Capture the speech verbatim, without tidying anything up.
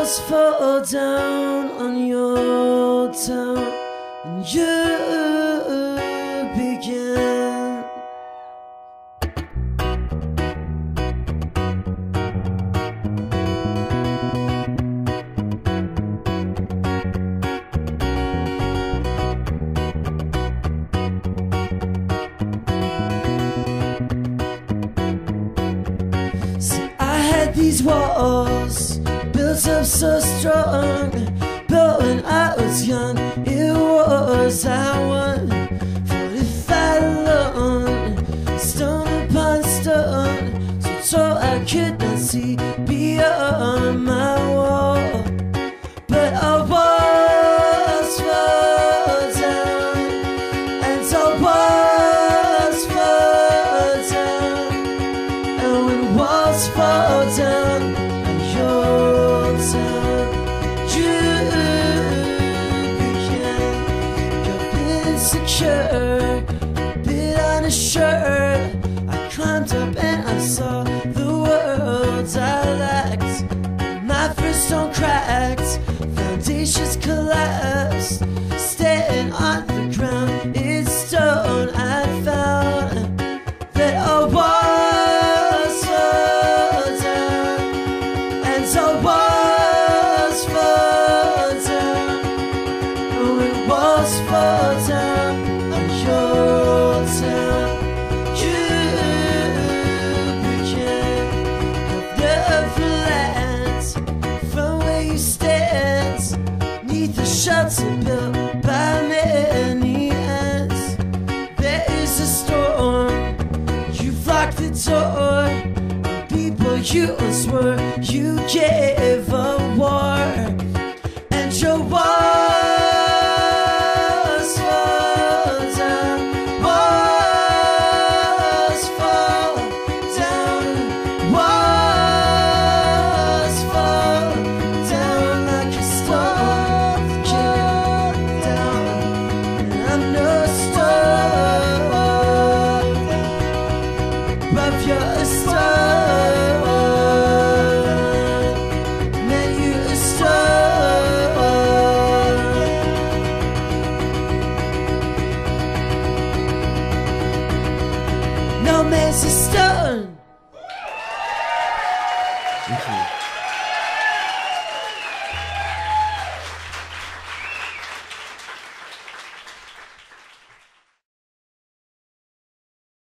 walls fall down on your town, and you begin. See, I had these walls built up so strong, but when I was young, it was I won. Fortified alone, stone upon stone, so tall I could not see beyond my wall. But our walls fall down, and our walls fall down, and when walls fall down, your town, you began. You're insecure, a bit unsure. I climbed up and I saw the world I lacked. My first stone cracked, foundations collapsed. Standing on the ground, it's stone I found. That our walls fall down, and our walls fall down, and when walls fall down on your town, you began. You'll never land from where you stand, neath the shelter built by many hands. There is a storm, you've locked the door. People you once were, you gave a war, and your walls fall down, walls fall down, walls fall down like a stone down, and I'm no stone, but you're a stone. No man's a stone.